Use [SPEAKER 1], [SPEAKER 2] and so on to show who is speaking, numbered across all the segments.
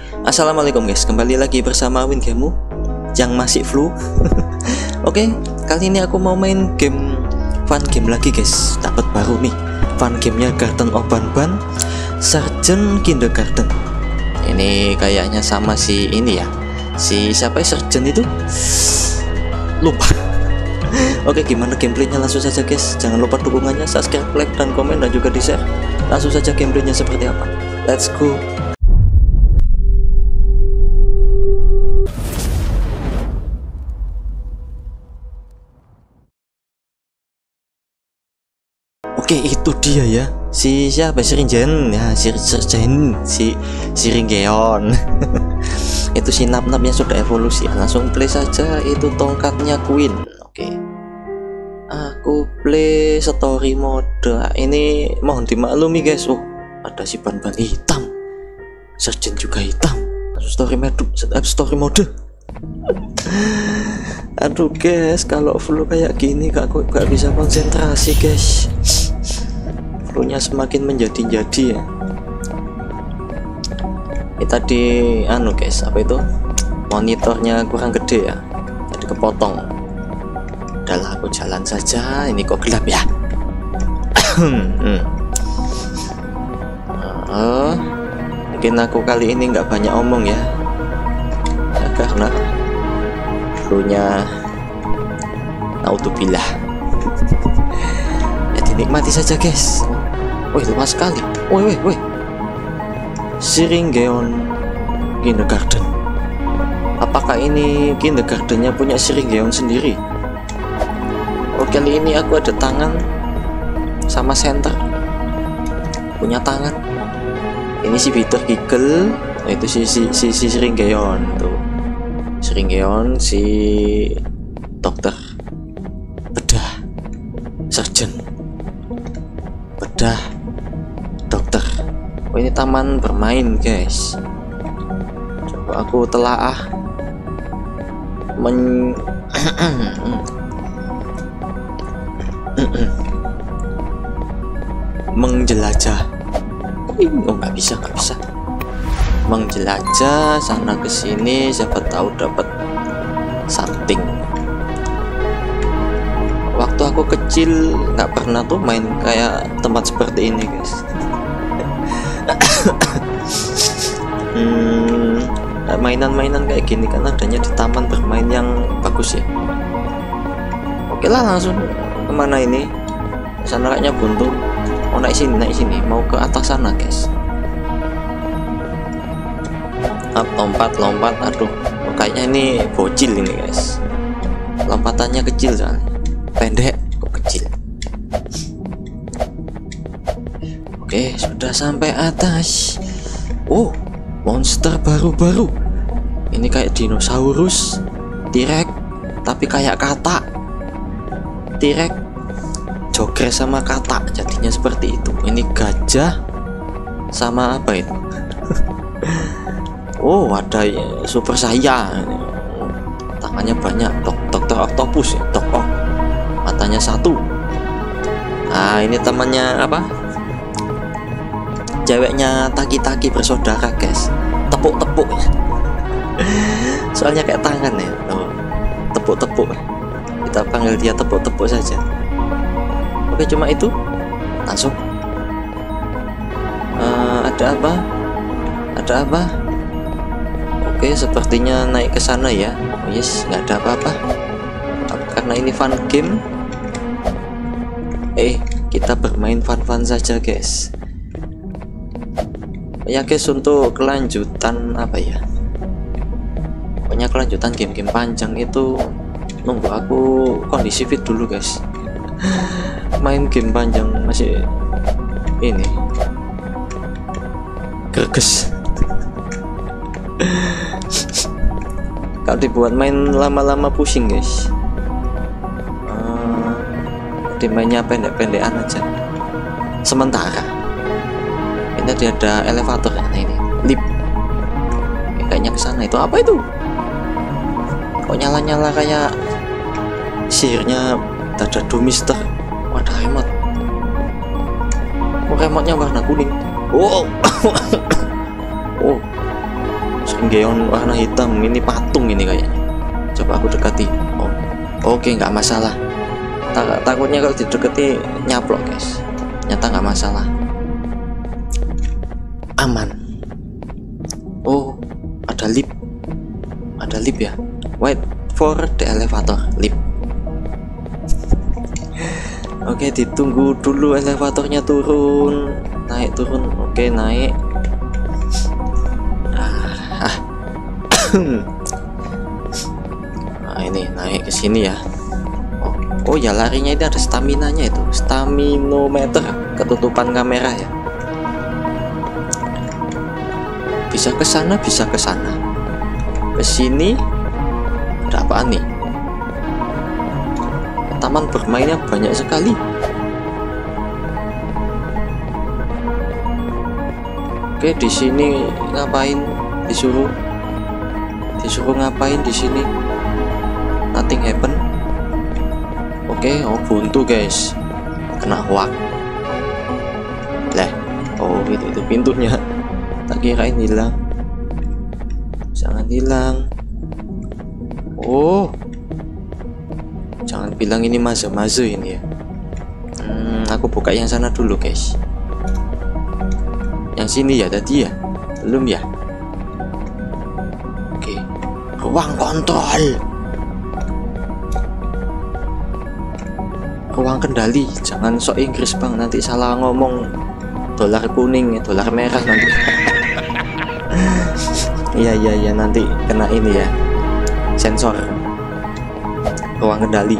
[SPEAKER 1] Assalamualaikum guys, kembali lagi bersama Winggamu yang masih flu. Oke, kali ini aku mau main game fun game lagi guys. Dapat baru nih, fun gamenya Garden of Banban Sergeant Kindergarten. Ini kayaknya sama si ini ya, si siapa ya Sergeant itu? Lupa. Oke, gimana gameplaynya? Langsung saja guys, jangan lupa dukungannya, subscribe, like, dan komen, dan juga di share. Langsung saja gameplaynya seperti apa. Let's go. Oke, itu dia ya, si siapa, Siringen ya, si Ringgeon. Itu si nap-napnya sudah evolusi. Langsung play saja, itu tongkatnya Queen. Oke, aku play story mode. Ini mohon dimaklumi guys. Oh, ada si ban-ban hitam, Sergeant juga hitam. Story mode. Aduh guys, kalau flu kayak gini gak bisa konsentrasi guys. Flu-nya semakin menjadi-jadi ya. Ini tadi guys, apa itu, monitornya kurang gede ya, jadi kepotong. Udahlah, aku jalan saja. Ini kok gelap ya. Mungkin aku kali ini nggak banyak omong ya, karena flu-nya naudzubillah. Ya dinikmati saja guys. Wih, luas sekali. Wih. Siringen Kindergarten. Apakah ini kindergartennya punya Siringen sendiri? Oh, kali ini aku ada tangan sama center. Punya tangan. Ini si Peter Giggle. Oh, itu si Siringen tuh. Siringen, si dokter bedah, Sergeant bedah, dokter. Oh, ini taman bermain guys. Coba aku telaah menjelajah. Oh, nggak bisa. Menjelajah sana ke sini, siapa tahu dapat something. Waktu aku kecil nggak pernah tuh main kayak tempat seperti ini guys. Mainan-mainan kayak gini kan adanya di taman bermain yang bagus ya. Oke lah, langsung kemana ini? Sana kayaknya buntu. Oh, naik sini, mau ke atas sana guys. Lompat. Aduh, kayaknya ini bocil ini guys. Lompatannya kecil soalnya, pendek kok kecil. Oke, sudah sampai atas. Oh, monster baru. Ini kayak dinosaurus, T-Rex, tapi kayak katak. T-Rex jogres sama katak, jadinya seperti itu. Ini gajah sama apa itu? Oh, ada ya, super saya. Tangannya banyak. Dokter Octopus ya, matanya satu. Nah, ini temannya apa? Ceweknya Taki bersaudara guys. Tepuk ya. Soalnya kayak tangan ya. Oh, tepuk. Kita panggil dia tepuk saja. Oke, cuma itu. Langsung. Ada apa? Oke, sepertinya naik ke sana ya. Oh yes, nggak ada apa-apa. Karena ini fun game. Kita bermain fun saja guys. Ya guys, untuk kelanjutan apa ya? Pokoknya kelanjutan game-game panjang itu nunggu aku kondisi fit dulu guys. Main game panjang masih ini greges. Kalau dibuat main lama-lama pusing guys. Dimainnya pendek-pendekan aja sementara. Ini ada elevator. Nah, ini lift. Kayaknya kesana. Itu apa itu? Kok nyala kayak sihirnya Dadadu Mister. Wadah, remote. Oh, remote-nya warna kuning. Oh. Senggeon warna hitam, ini patung ini kayaknya. Coba aku dekati. Oh, oke, nggak masalah. Takutnya kalau didekati nyaplok guys. Nyata nggak masalah, aman. Oh, ada lift ya. Wait for the elevator, lift. Oke, ditunggu dulu elevatornya turun. Naik turun. Oke, naik. Nah, ini naik ke sini ya. Oh ya, larinya itu ada staminanya, itu staminometer, ketutupan kamera ya. Bisa ke sana, bisa ke sana. Ke sini ada apaan nih? Taman bermainnya banyak sekali. Oke, di sini ngapain? Disuruh ngapain di sini? Nothing happen. Oke, oh buntu guys, kena hoak. Lah, oh itu pintunya. Tak kirain hilang. Jangan hilang. Oh, jangan bilang ini maze ini ya. Aku buka yang sana dulu guys. Yang sini ya tadi ya? Belum ya? Oke, ruang kontrol, ruang kendali. Jangan sok Inggris bang, nanti salah ngomong. Dolar kuning, dolar merah nanti. Iya nanti kena ini ya, sensor. Ruang kendali.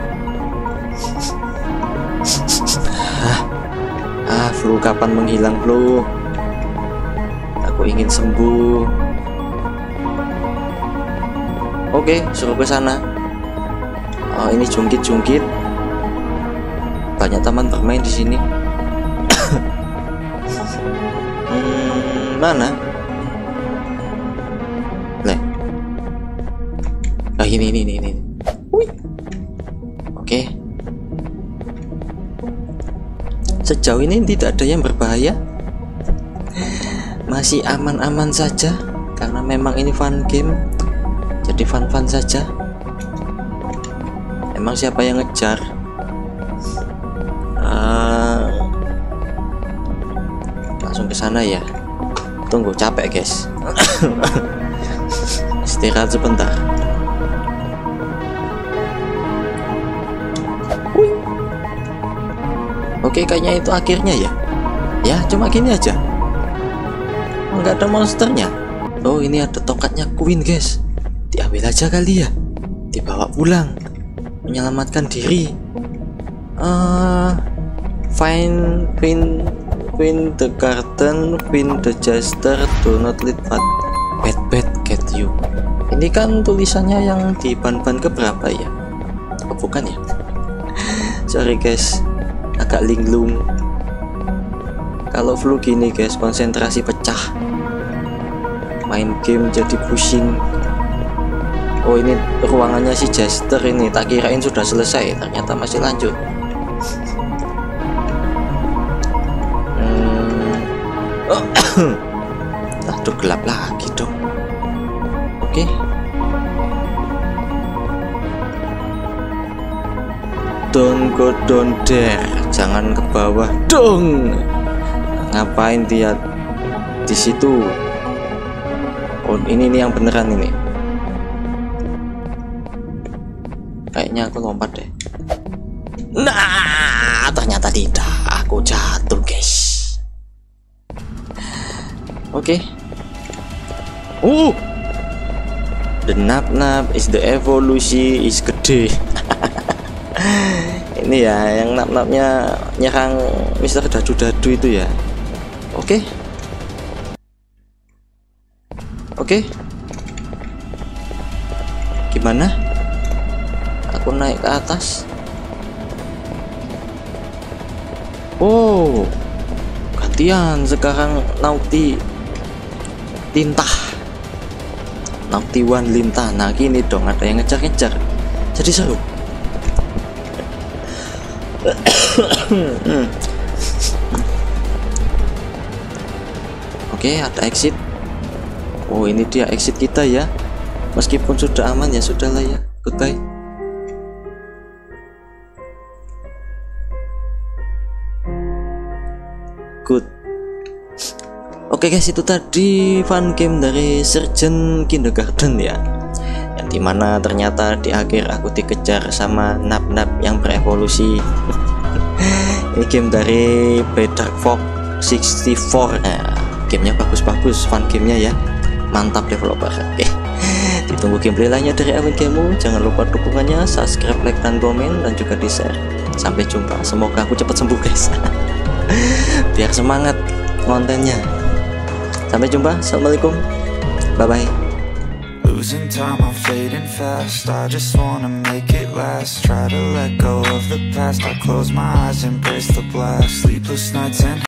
[SPEAKER 1] Flu kapan menghilang flu? Aku ingin sembuh. Oke, suruh ke sana. Oh, ini jungkit. Banyak taman bermain di sini. Mana? Leh. Ah, ini. Wih. Oke. Sejauh ini tidak ada yang berbahaya. Masih aman-aman saja karena memang ini fun game. Jadi fun saja. Emang siapa yang ngejar? Langsung ke sana ya. Tunggu, capek guys. Istirahat sebentar. Oke, kayaknya itu akhirnya ya. Ya, cuma gini aja. Nggak ada monsternya. Oh, ini ada tongkatnya Queen guys. Diambil aja kali ya. Dibawa pulang. Menyelamatkan diri. Find the garden, find the jester, do not let bad get you. Ini kan tulisannya yang di ban-ban keberapa ya? Oh, bukan ya? Sorry guys, agak linglung. Kalau flu gini guys, konsentrasi pecah. Main game jadi pusing. Oh, ini ruangannya si jester ini. Tak kirain sudah selesai, ternyata masih lanjut. Aduh, gelap lagi dong. Oke. Don't go down there. Jangan ke bawah dong. Ngapain dia di situ? Oh, ini yang beneran ini. Kayaknya aku lompat deh. Nah, ternyata tidak. Aku jatuh guys. Oke. The nap is the evolusi is gede. Ini ya yang nap-napnya nyerang Mister Dadu-dadu itu ya. Oke. Gimana? Aku naik ke atas. Oh, gantian sekarang Naughty Lintah. Naughty One Lintah. Nah gini dong, ada yang ngejar-ngejar. Jadi seru. Oke, ada exit. Oh, ini dia exit kita ya. Meskipun sudah aman ya sudahlah ya. Goodbye. Good. Oke guys, itu tadi fun game dari Surgeon Kindergarten ya, yang dimana ternyata di akhir aku dikejar sama nap-nap yang berevolusi. Ini game dari Dark Fox 64. Nah, gamenya bagus-bagus, fun gamenya ya, mantap developer. Oke, ditunggu gameplay lainnya dari Awin Gamemu. Jangan lupa dukungannya, subscribe, like, dan komen, dan juga di share. Sampai jumpa, semoga aku cepat sembuh guys. Biar semangat kontennya. Sampai jumpa, assalamualaikum, bye bye.
[SPEAKER 2] Losing time, I'm fading fast. I just wanna make it last. Try to let go of the past. I close my eyes, embrace the blast. Sleepless nights and